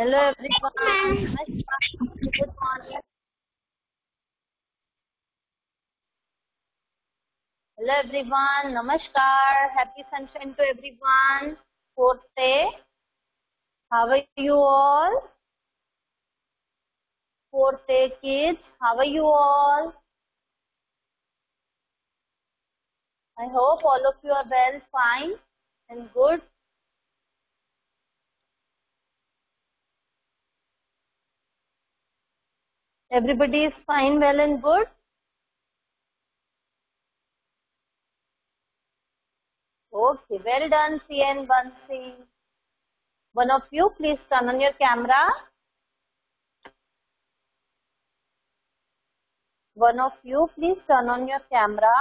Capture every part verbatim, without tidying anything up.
Hello everyone. Good morning. Hello everyone. Namaskar. Happy sunshine to everyone. Fourth day. How are you all? Fourth day kids. How are you all? I hope all of you are well, fine and good. Everybody is fine, well and good. Okay, well done, C and Bansi. One of you, please turn on your camera. One of you, please turn on your camera.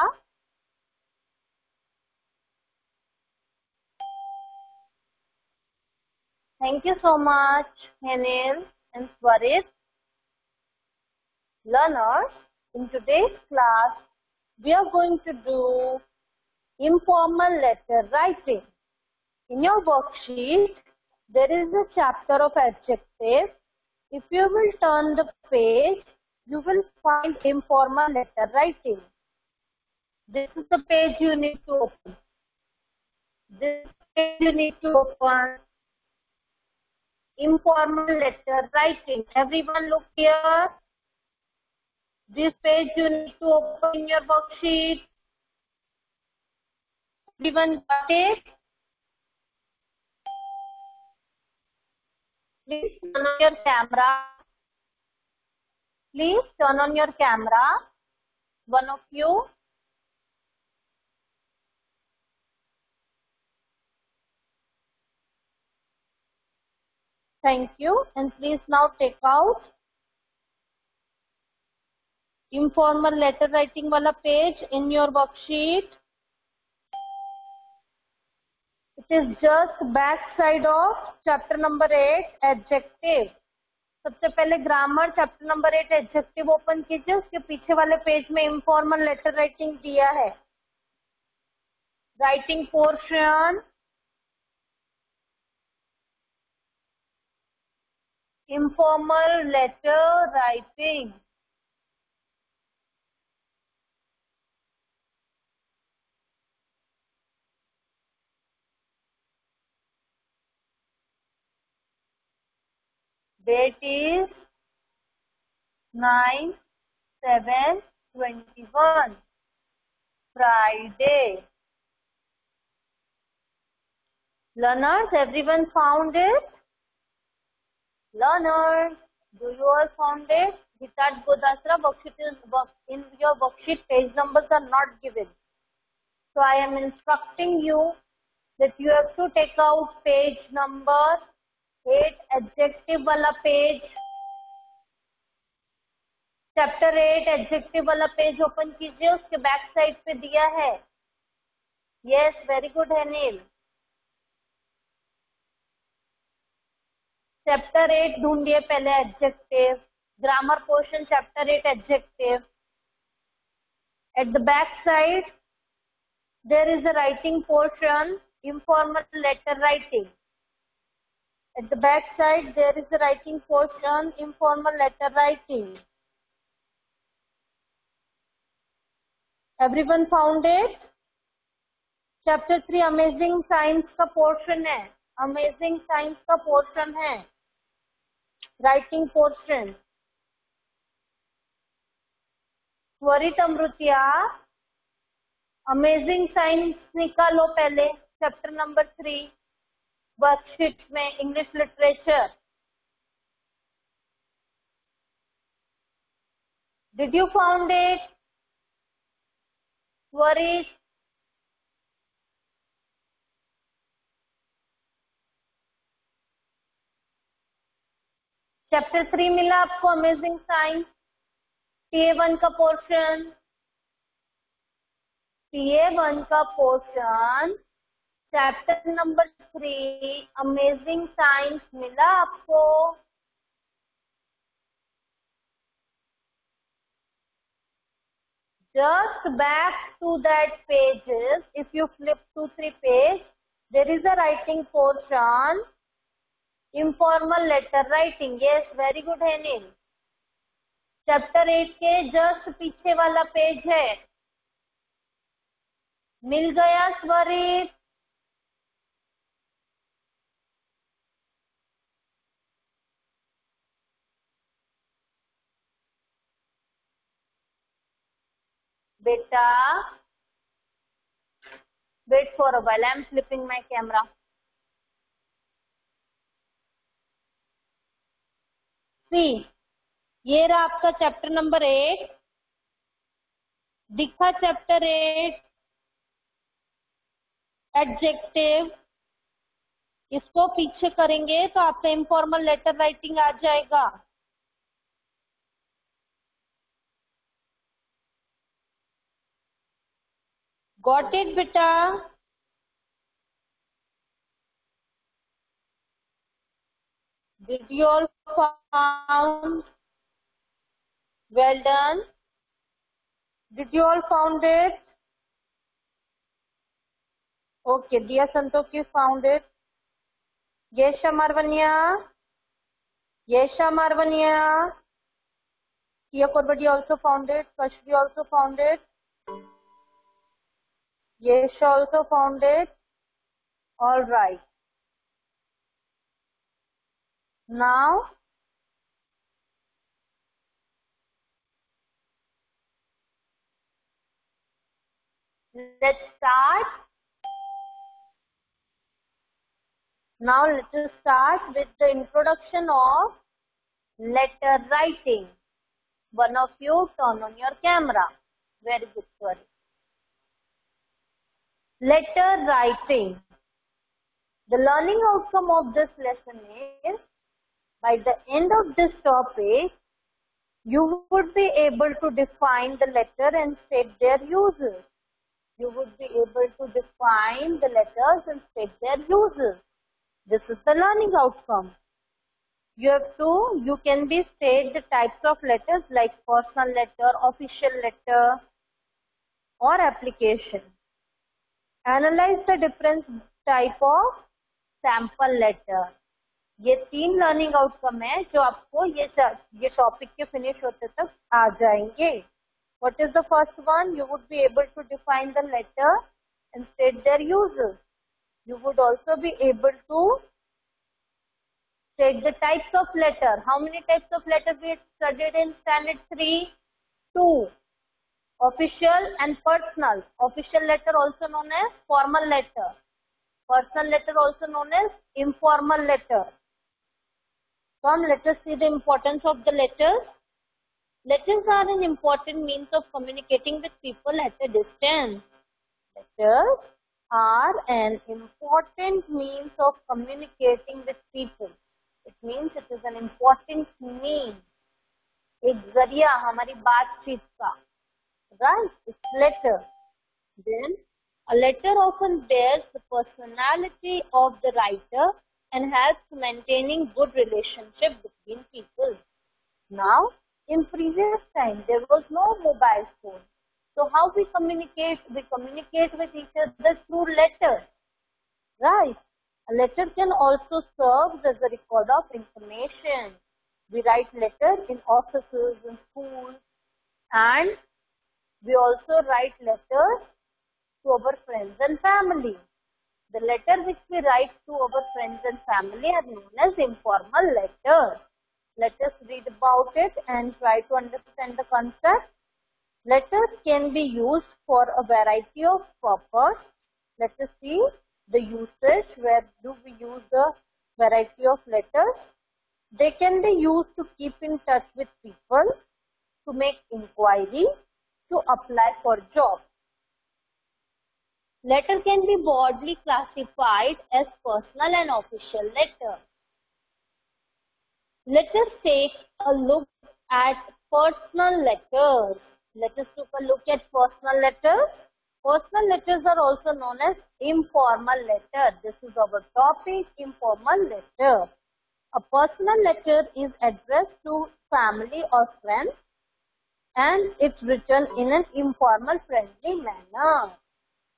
Thank you so much, Henil and Swarit. Learners, in today's class, we are going to do informal letter writing. In your worksheet, there is a chapter of adjectives. If you will turn the page, you will find informal letter writing. This is the page you need to open. This page you need to open. Informal letter writing. Everyone look here. This page you need to open in your worksheet. Everyone got it? Please turn on your camera. Please turn on your camera. One of you. Thank you. And please now take out informal letter writing wala page in your worksheet. It is just back side of chapter number eight, adjective. सबसे पहले grammar chapter number eight adjective open कीजिए. उसके पीछे वाले page में informal letter writing दिया है. Writing portion, informal letter writing. Date is nine seven twenty-one, Friday. Learners, everyone found it? Learners, do you all found it? Vitat Godasra, worksheet is in your worksheet page numbers are not given. So I am instructing you that you have to take out page number eight, adjective वाला page. Chapter eight adjective वाला page open कीजिए. उसके back side पे दिया है. Yes, very good है Neel. Chapter eight ढूंढिए पहले adjective. Grammar portion chapter eight adjective. At the back side there is a writing portion, informal letter writing. At the back side, there is a writing portion, informal letter writing. Everyone found it? Chapter three, Amazing Science का portion है. Amazing Science का portion है. Writing portion. Swarit Amritiya, Amazing Science निकालो पहले. Chapter number three. Worksheet में English literature. Did you found it? वरीज, chapter three मिला आपको amazing science. T A one का पोर्शन, टी ए वन का पोर्शन chapter number three amazing science मिला आपको. Just back to that pages, if you flip two three page, there is a writing portion. informal letter writing. Yes, very good है Neel. Chapter eight के just पीछे वाला page है. मिल गया स्वरित? बेटा wait for a while, I am flipping my camera. See, ये रहा आपका चैप्टर नंबर एट. दिखा चैप्टर एट एडजेक्टिव. इसको पीछे करेंगे तो आपका इनफॉर्मल लेटर राइटिंग आ जाएगा. गॉट इट बेटा? Did you all found? Well done. Did you all found it? Okay, dear Santoki found it. Yesha Marvania. Yesha Marvania. Tia Korbadi also found it. Kashvi also found it. Yesha also found it. All right. Now, let's start. Now let us start with the introduction of letter writing. One of you turn on your camera. Very good, sorry. Letter writing. The learning outcome of this lesson is, by the end of this topic, you would be able to define the letter and state their uses. You would be able to define the letters and state their uses. This is the learning outcome. You have to, you can be state the types of letters like personal letter, official letter, or application. Analyze the different type of sample letter. ये तीन learning outcome है जो आपको ये ये topic के finish होते तक आ जाएंगे. What is the first one? You would be able to define the letter and state their uses. You would also be able to state the types of letter. How many types of letters we studied in standard three? Two. Official and personal. Official letter also known as formal letter. Personal letter also known as informal letter. Come, let us see the importance of the letters. Letters are an important means of communicating with people at a distance. Letters are an important means of communicating with people. It means it is an important means. एक जरिया हमारी बातचीत का, right? It's letter. Then a letter often bears the personality of the writer and helps maintaining good relationship between people. Now, in previous time, there was no mobile phone. So how we communicate? We communicate with each other through letters, right? A letter can also serve as a record of information. We write letters in offices, in schools, and we also write letters to our friends and family. The letter which we write to our friends and family are known as informal letters. Let us read about it and try to understand the concept. Letters can be used for a variety of purposes. Let us see the usage. Where do we use the variety of letters? They can be used to keep in touch with people, to make inquiry, to apply for jobs. Letter can be broadly classified as personal and official letter. Let us take a look at personal letters. Let us take a look at personal letters. Personal letters are also known as informal letter. This is our topic, informal letter. A personal letter is addressed to family or friends, and it's written in an informal, friendly manner.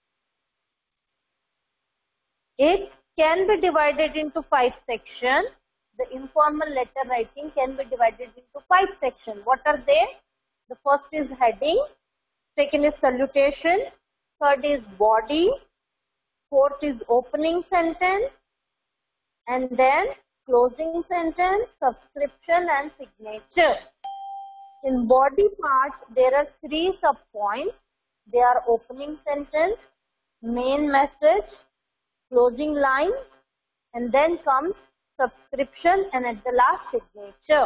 It can be divided into five sections. the informal letter writing can be divided into five sections. What are they? The first is heading, second is salutation, third is body, fourth is opening sentence, and then closing sentence, subscription and signature. In body part, there are three subpoints. They are opening sentence, main message, closing line, and then comes subscription and at the last signature.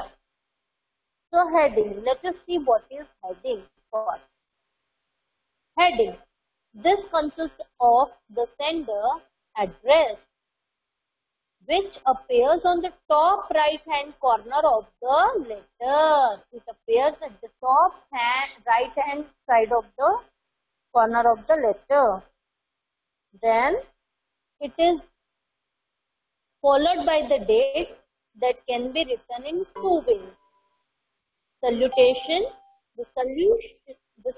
So heading, let us see what is heading first. Heading, this consists of the sender address, which appears on the top right hand corner of the letter. It appears at the top hand, right hand side of the corner of the letter. Then it is followed by the date that can be written in two ways. Salutation, the salutation, the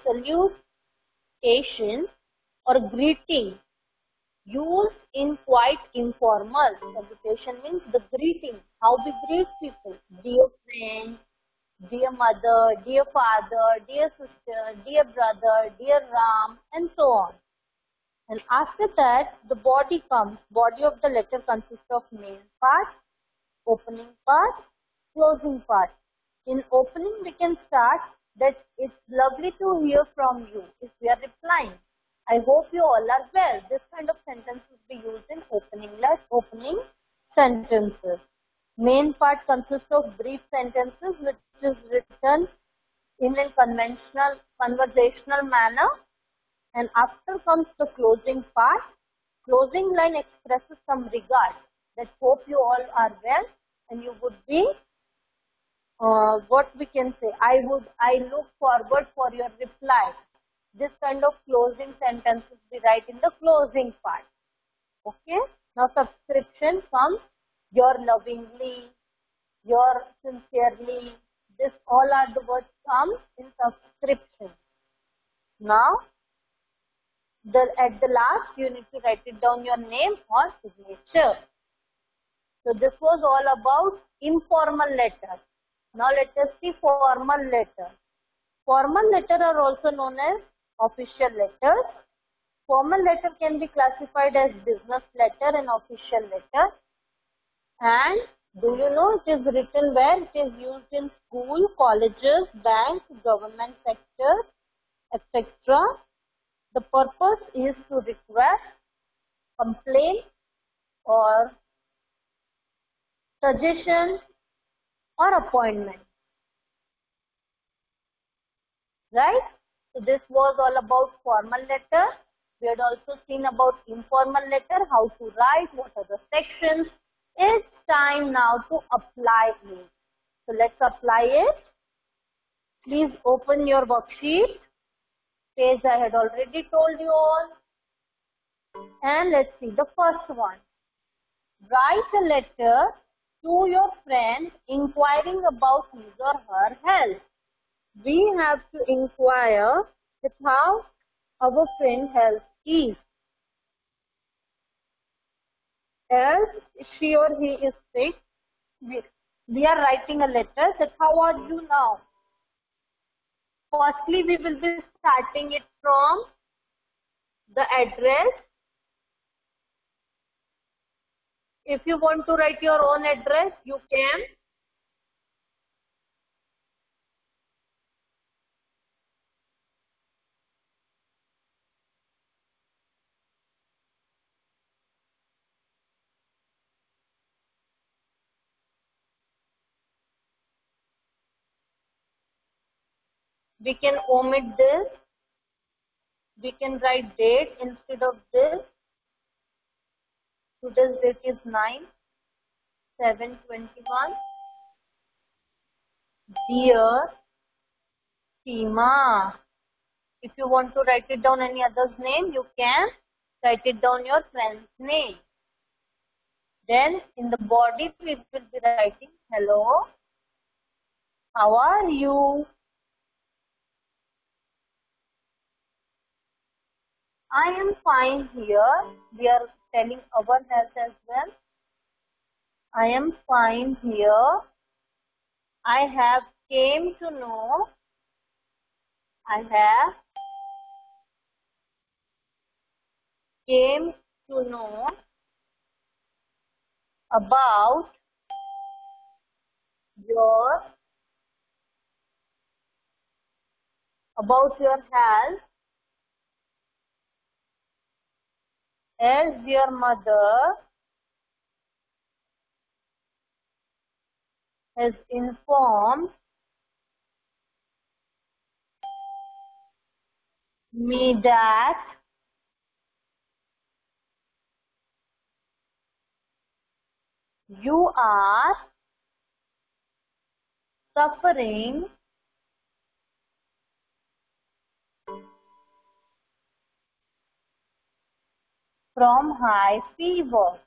salutation or greeting used in quite informal. Salutation means the greeting, how we greet people. Dear friend, dear mother, dear father, dear sister, dear brother, dear Ram, and so on. And after that, the body comes. Body of the letter consists of main part, opening part, closing part. In opening, we can start that it's lovely to hear from you if we are replying. I hope you all are well. This kind of sentences be used in opening, like opening sentences. Main part consists of brief sentences which is written in a conventional conversational manner. And after comes the closing part. Closing line expresses some regard that hope you all are well and you would be, uh, what we can say, I would, I look forward for your reply. This kind of closing sentences we write in the closing part. Okay. Now subscription comes, your lovingly, your sincerely. This all are the words come in subscription. Now, The, at the last, you need to write it down your name or signature. So this was all about informal letter. Now let us see formal letter. Formal letter are also known as official letters. Formal letter can be classified as business letter and official letter. And do you know it is written where? It is used in school, colleges, banks, government sector, et cetera. The purpose is to request, complain, or suggestion or appointment. Right? So this was all about formal letter. We had also seen about informal letter, how to write, what are the sections. It's time now to apply it. So let's apply it. Please open your worksheet. Page I had already told you all. And let's see the first one. Write a letter to your friend inquiring about his or her health. We have to inquire with how our friend health is. As she or he is sick, we, we are writing a letter that how are you now? Firstly, we will be starting it from the address. If you want to write your own address, you can. We can omit this. We can write date instead of this. Today's date is nine seven twenty-one. Dear Seema. If you want to write it down any other's name, you can write it down your friend's name. Then in the body, we will be writing, hello, how are you? I am fine here. We are telling our health as well. I am fine here. I have came to know. I have came to know about your about your health as your mother has informed me that you are suffering from high fever.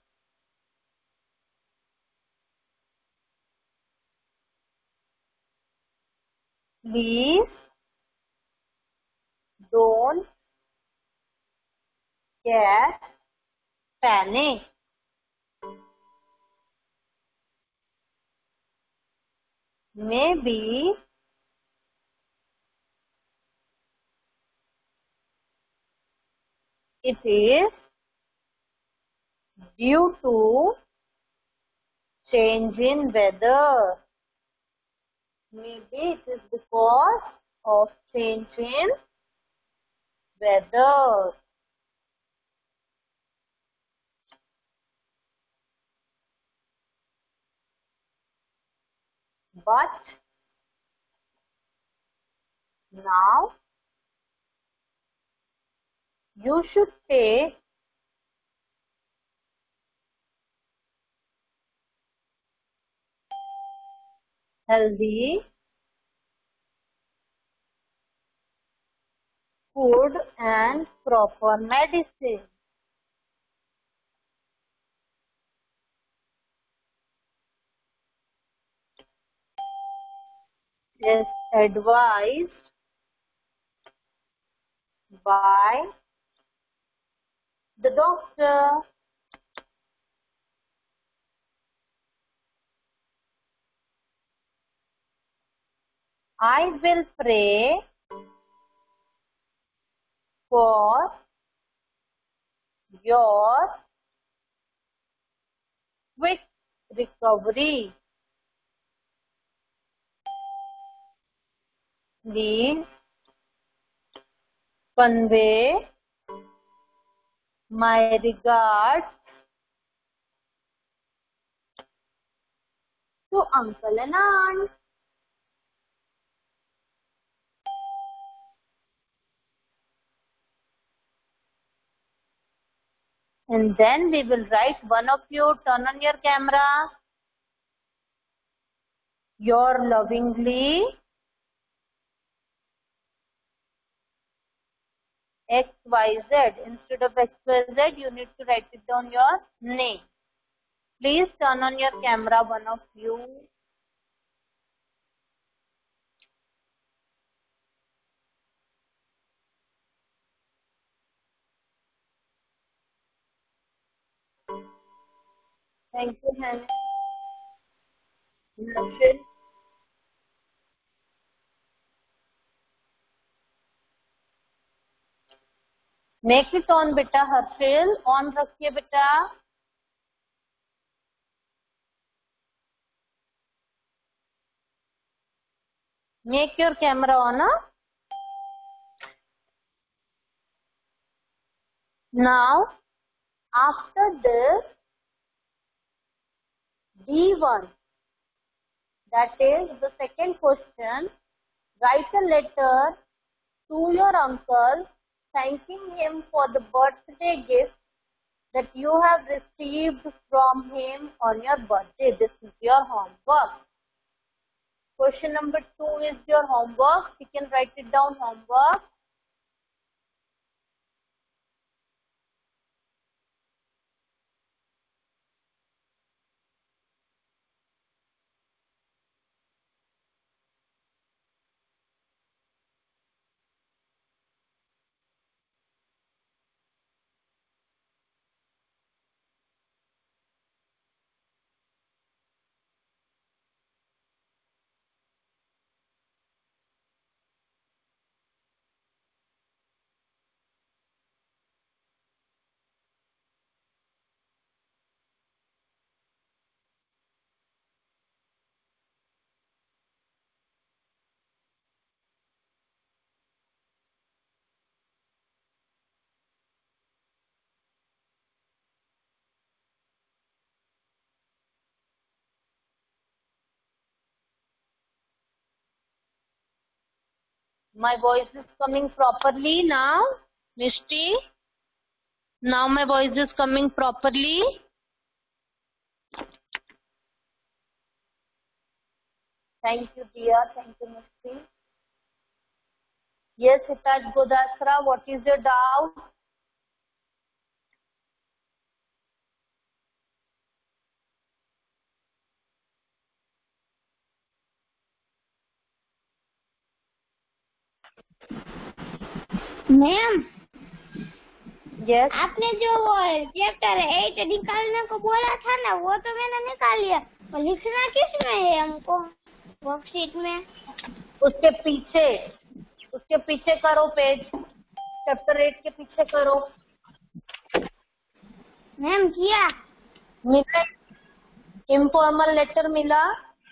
Please don't get panic. Maybe it is due to change in weather. Maybe it is because of change in weather. But now you should take healthy food and proper medicine. As advised by the doctor. I will pray for your quick recovery. Please convey my regards to uncle and aunt. And then we will write, one of you turn on your camera. Your lovingly X Y Z. Instead of X Y Z, you need to write it down your name. Please turn on your camera, one of you. Thank you, Hannah. Harshil. Make it on, beta. Harshil, on रखिए बेटा. Make your camera on. Huh? Now, after this, D one, that is the second question, write a letter to your uncle thanking him for the birthday gift that you have received from him on your birthday. This is your homework. Question number two is your homework. You can write it down, homework. My voice is coming properly now, Mishti? Now my voice is coming properly. Thank you, dear. Thank you, Mishti. Yes, Hitaj Godasra, what is your doubt? Ma'am, Yes. आपने जो वो chapter eight निकालने को बोला था ना, वो तो मैंने निकाल लिया। वो लिखना किस में है हमको वर्कशीट में? उसके पीछे उसके पीछे करो पेज, चैप्टर एट के पीछे करो। मैम किया। मिला इनफॉर्मल लेटर मिला?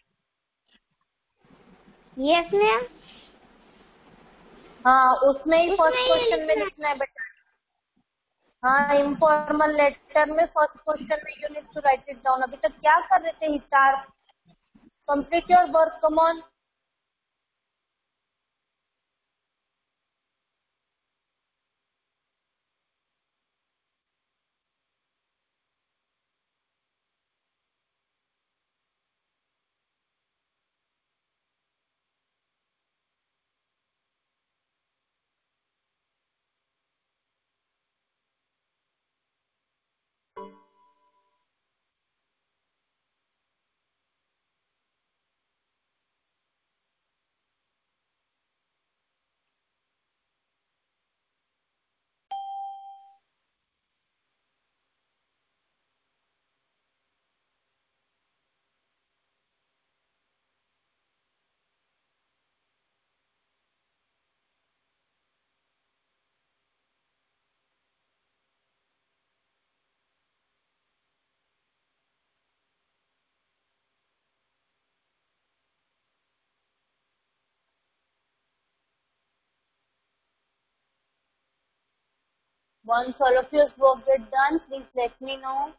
Yes ma'am. हाँ, उसमें ही उसमें फर्स्ट ही क्वेश्चन में लिखना है। लिखना है बेटा। हाँ, इनफॉर्मल लेटर में फर्स्ट क्वेश्चन में you need to write it down. अभी तक क्या कर रहे थे Hisar? Complete your work, come on. Once all of your work get done, please let me know.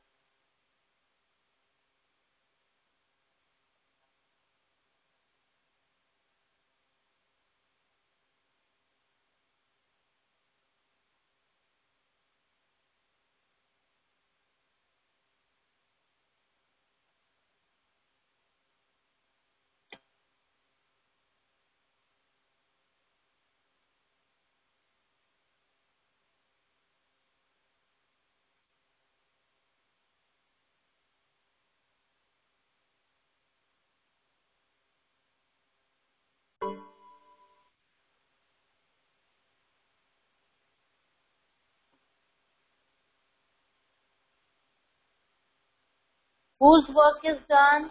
Whose work is done?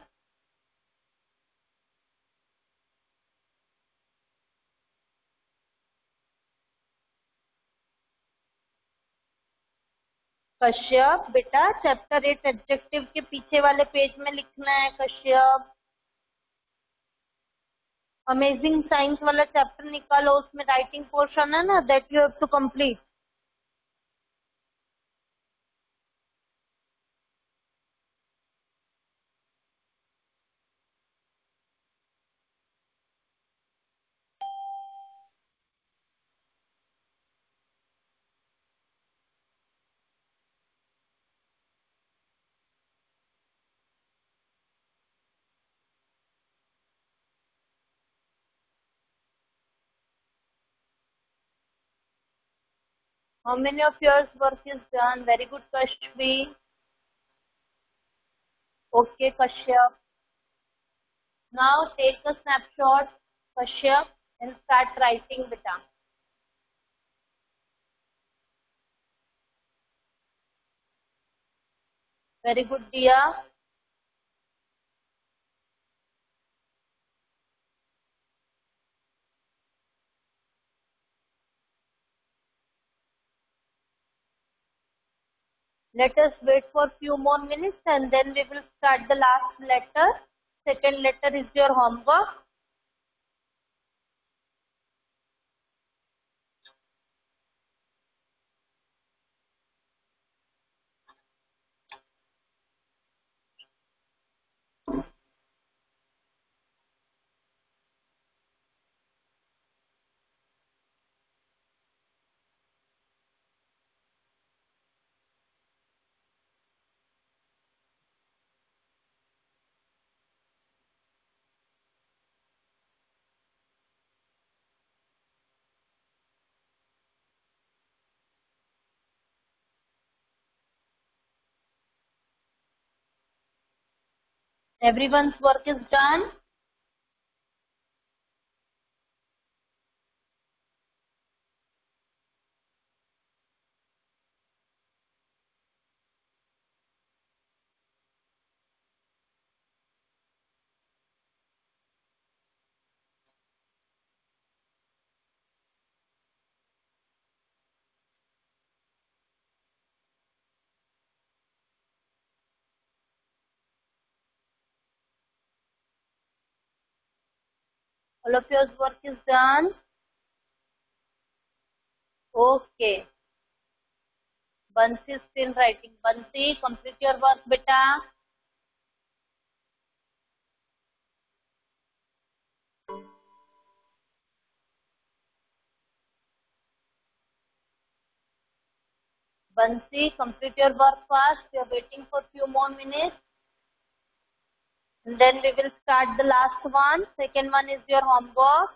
Kashyap बेटा, चैप्टर एट एडजेक्टिव के पीछे वाले पेज में लिखना है कश्यप। अमेजिंग साइंस वाला चैप्टर निकालो, उसमें राइटिंग पोर्शन है ना, that you have to complete. How many of yours work is done? Very good, Kashvi. Okay, Kashyap. Now take a snapshot, Kashyap, and start writing, beta. Very good, Dia. Let us wait for few more minutes and then we will start the last letter. Second letter is your homework. Everyone's work is done. All of your work is done. Okay. Bansi is still writing. Bansi, complete your work, beta. Bansi, complete your work fast. We are waiting for few more minutes. And then we will start the last one. Second one is your homework.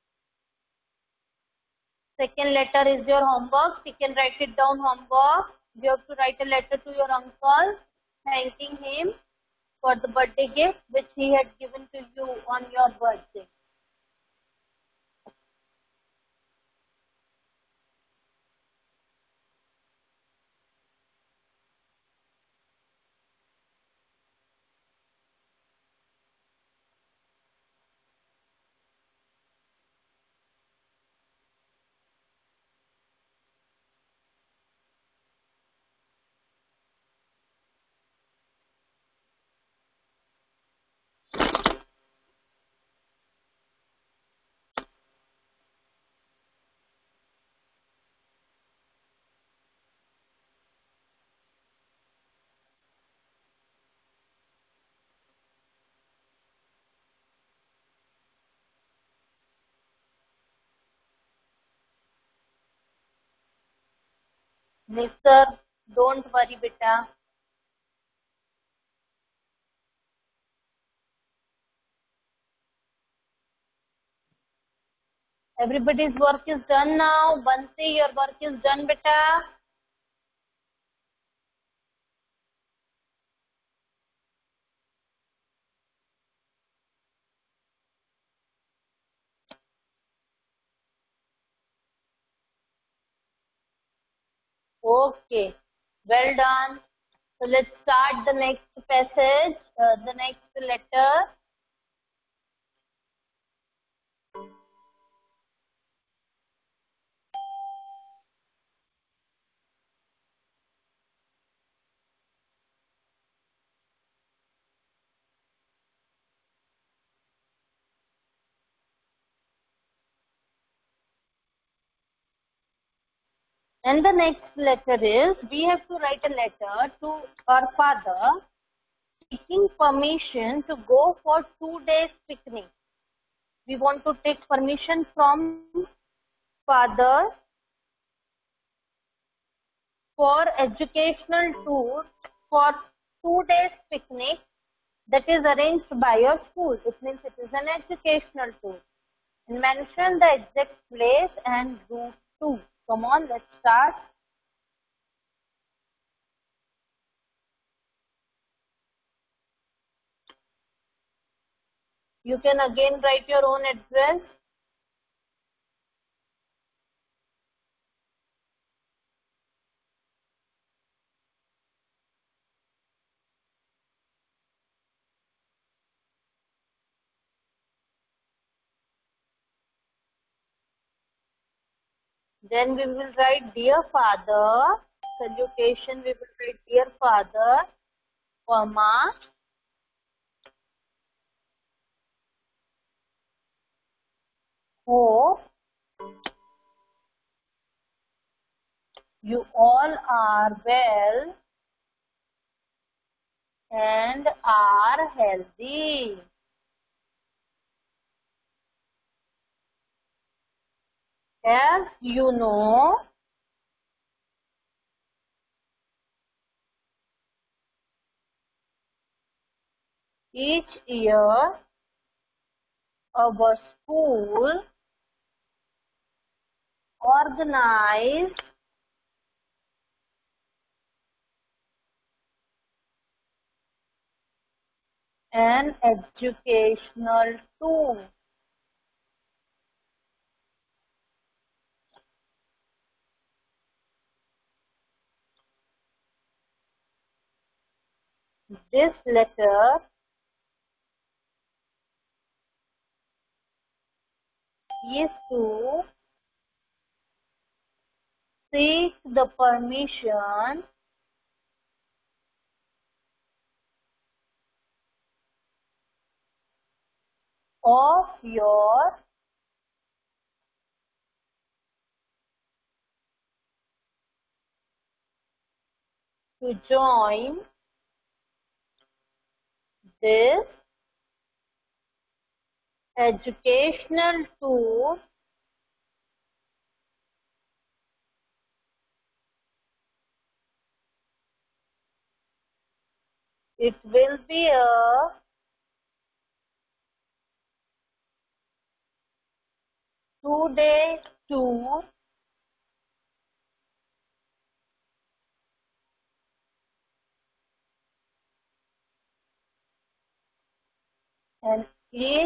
Second letter is your homework. You can write it down, homework. You have to write a letter to your uncle, thanking him for the birthday gift which he had given to you on your birthday. Mister, don't worry, beta. Everybody's work is done now. Bansi, your work is done, beta. Okay, well done. So let's start the next passage, uh, the next letter. And the next letter is, we have to write a letter to our father seeking permission to go for two days picnic. We want to take permission from father for educational tour for two days picnic that is arranged by your school. It means it is an educational tour. And mention the exact place and route too. Come on, let's start. You can again write your own address. Then we will write, dear father. Salutation, we will write, dear father, comma, hope you all are well and are healthy. As you know, each year our school organize an educational tool. This letter is to seek the permission of your to join this educational tour it will be a two-day tour and each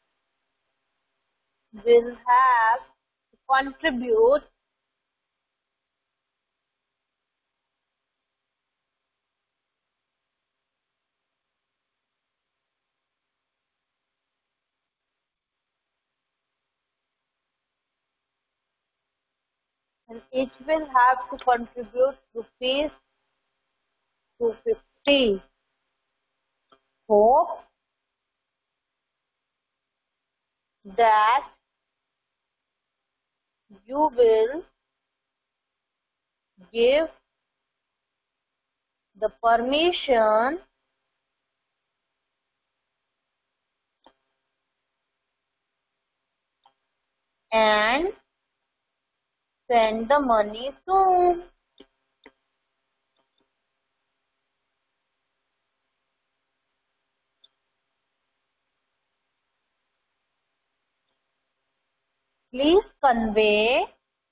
will have to contribute and each will have to contribute rupees two hundred fifty. Hope that you will give the permission and send the money soon. Please convey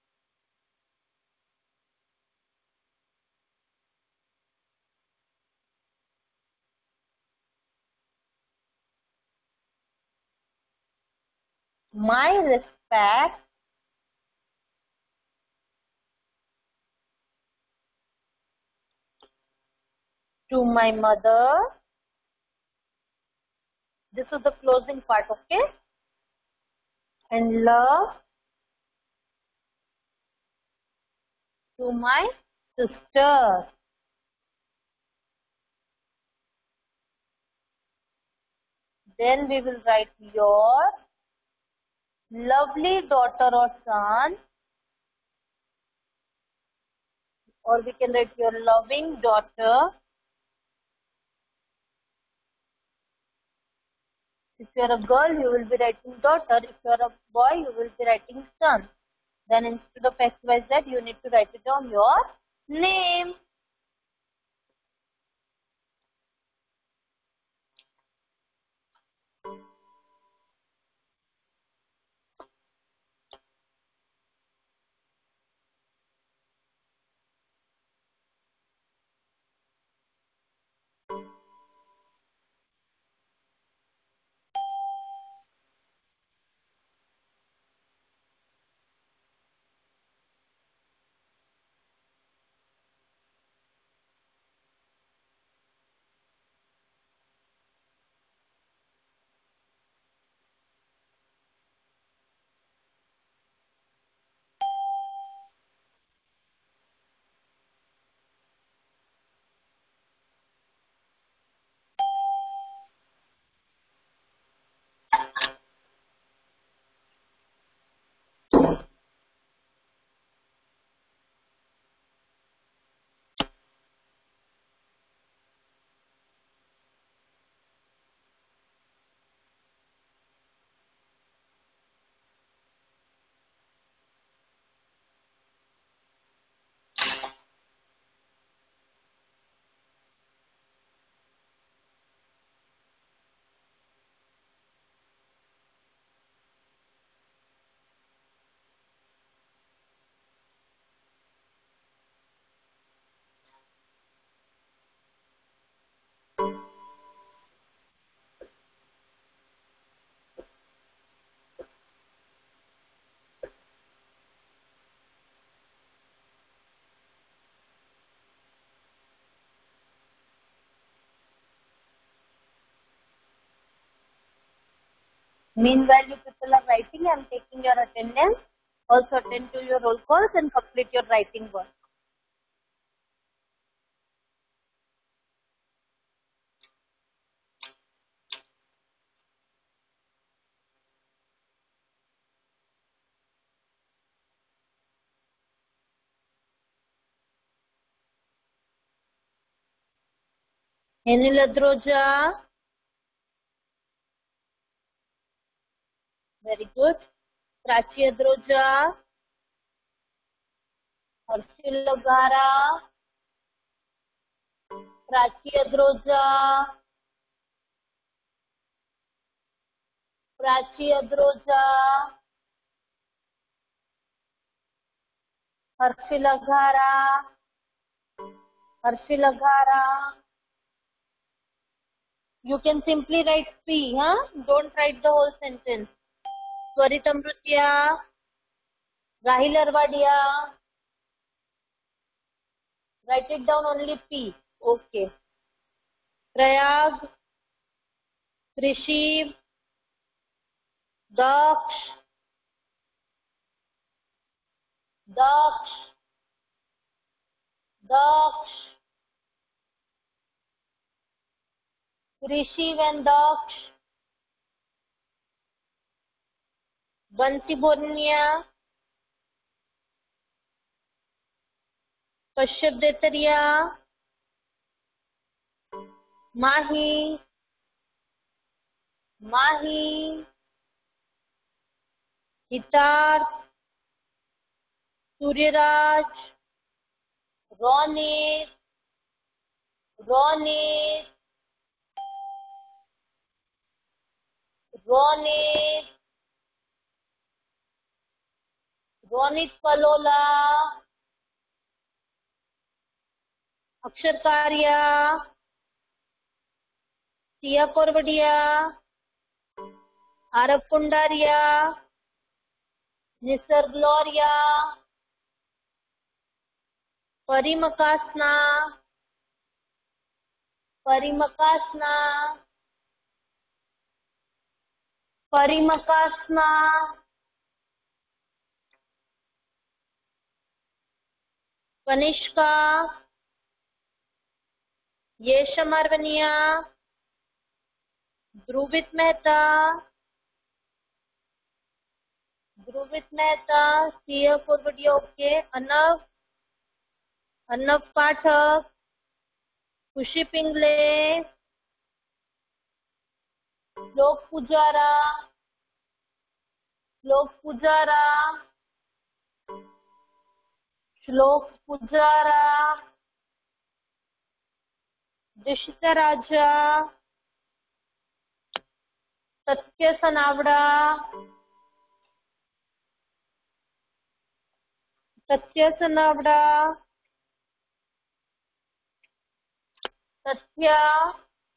my respect to my mother. This is the closing part, okay? And love to my sister. Then we will write your lovely daughter or son, or we can write your loving daughter. If you are a girl, you will be writing daughter. If you are a boy, you will be writing son. Then instead of X Y Z, you need to write it down your name. Meanwhile, you people are writing. I am taking your attendance. Also attend to your roll calls and complete your writing work. Henil Adroja. Very good. Prachi Adroja. Harshil Lagara. Prachi Adroja. Prachi Adroja. Harshil Lagara. Harshil Lagara. You can simply write P, huh? Don't write the whole sentence. Swarit Amrutia. Rahil Arvadia. Write it down only P. Okay. Prayag. Krishiv. Daksh. Daksh. Daksh. Krishiv and Daksh. Bansi Bornia. Kashyap Detaria. Mahi. Mahi. Hitarth. Suryaraj. Ronit. Ronit. Ronit. Ronit Palola. Akshar Karya. Tia Korvadia. Arav Pundaria. Nisar Gloria. Parimakasna. Parimakasna. Parimakasna. Kanishka. Yesha Marvania. Dhruvit Mehta. Dhruvit Mehta. See you for video. Okay. Anav. Anav Pathak. Khushi Pingle. Shlok Pujara. Shlok Pujara. Shlok Pujara. Dishita Raja. Satya Sanavda. Satya Sanavda. Satya.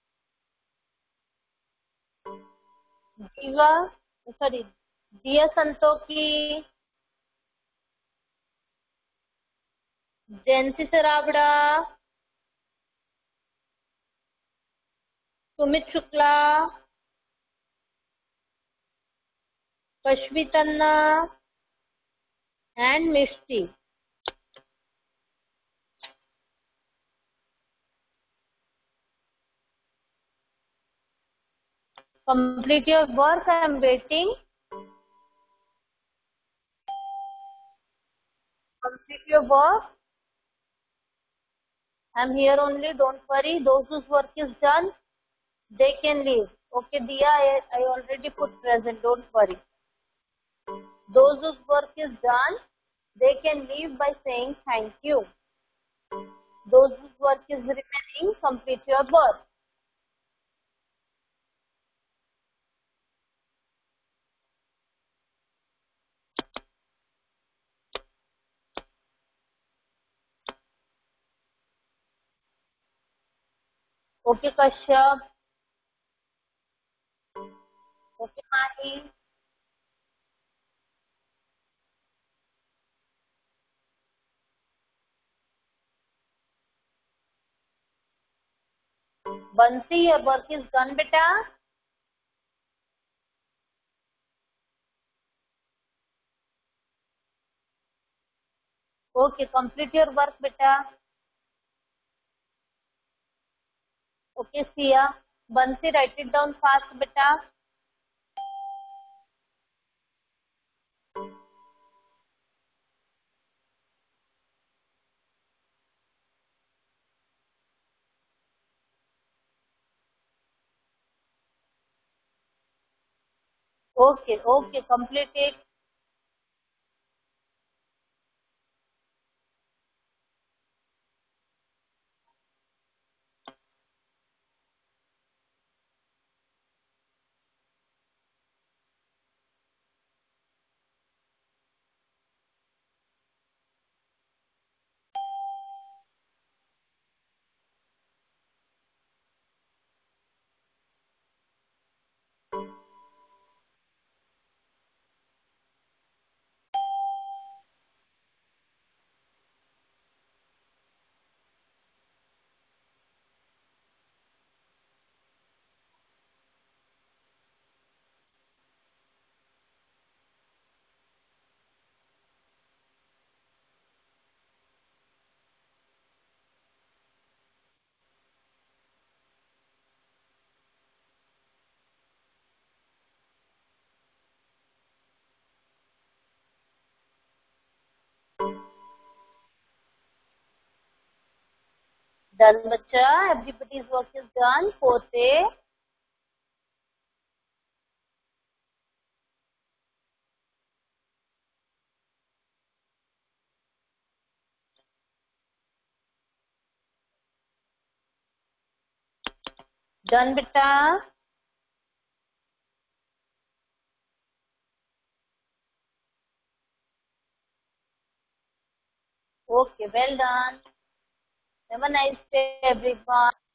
Diva. Sorry. Diya Santoki. Jansi Saravda. Sumit Shukla. Kashvi Tanna. And Mishti. Complete your work. I am waiting. Complete your work. I am here only. Don't worry. Those whose work is done, they can leave. Okay, Diya, I, I already put present. Don't worry. Those whose work is done, they can leave by saying thank you. Those whose work is remaining, complete your work. Okay, Kashyap. Okay, Mahi. Bansi, your work is done, beta. Okay, complete your work, beta. Okay, Sia. Bansi, write it down fast, beta. Okay, okay, complete it. Done, bacha. Everybody's work is done. Pote. Done, beta. Okay, well done. Have a nice day, everyone.